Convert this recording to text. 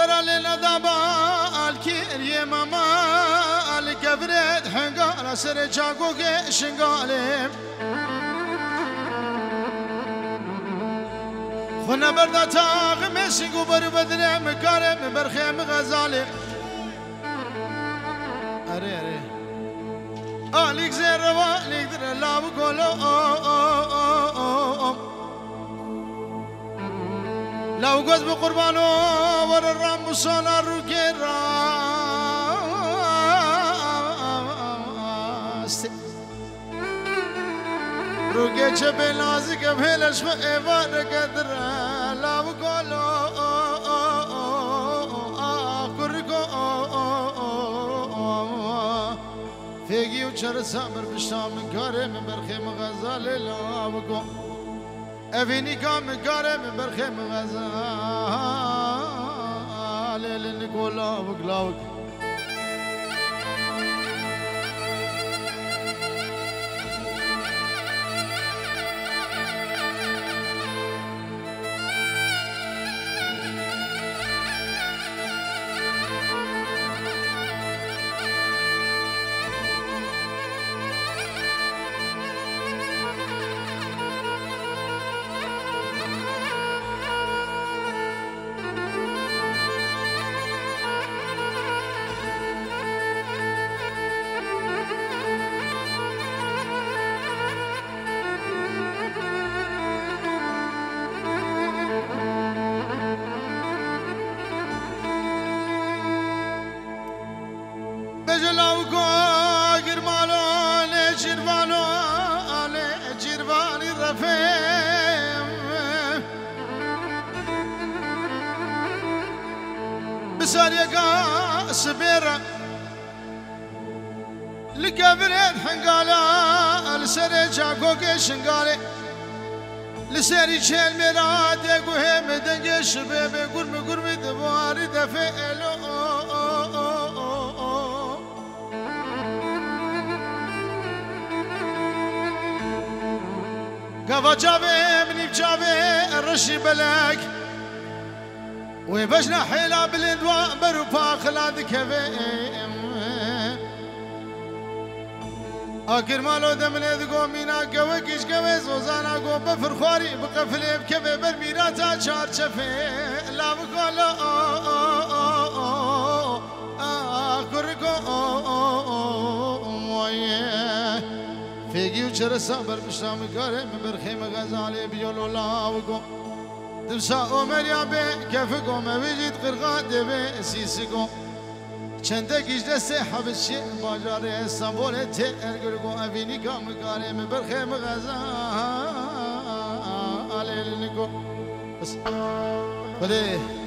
ورا لندابا الكير ماما الكبرت حنقال سر جاكوك شنقالي خنا بردا تاغ مسيقو بر بدر مكارم برخيم غزالي اري اري عليك زين روا ليك در لا بقولو لو قز بقربانو ور الرام وصانا روكي راست روكي جبه نازك بهلش بإيوان قدر لا بقولو كركو فيقي وشر سامر بشام من كاري من برخي مغزالي لا بقولو أفيني كام كارم برخم غزال لنقولا وقلاوك بجلاوكو غيرمالو لجيرفانو لجيرفاني رفيم بساليقا سبيرا لكبرت حنقالا لسري جاكوكي شنقالي لسري شيل ميراد يقوهي مدنجي شبيبي قرمي دبواري دفئلو قفا جابي مني بجابي الرشي بلاك ويبجنا حيلا بالندواء بروبا خلاد كفيم آخر مالو دمني دقو مينا قوكيش قوي زوزانا قو بفرخواري بقفلي بكفي برميراتا شار شفي لا بقولو فيقي وشر سابر بشام كاري من برخيم غزالي بيولو لاوكو دبسا عمر بي كيفكو ما بيجيت قرقان دبي سيسكو چندك اجلس حبس شيء باجاري اسطنبول ترقلكو افيني كام كاري من برخيم غزالي لنكو بس